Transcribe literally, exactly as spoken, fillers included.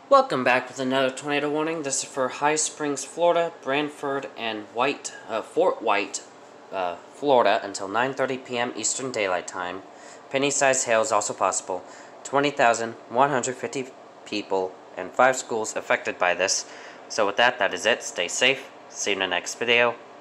Welcome back with another tornado warning. This is for High Springs, Florida, Branford, and White, uh, Fort White, uh, Florida, until nine thirty p m Eastern Daylight Time. Penny-sized hail is also possible. twenty thousand one hundred fifty people and five schools affected by this. So with that, that is it. Stay safe. See you in the next video.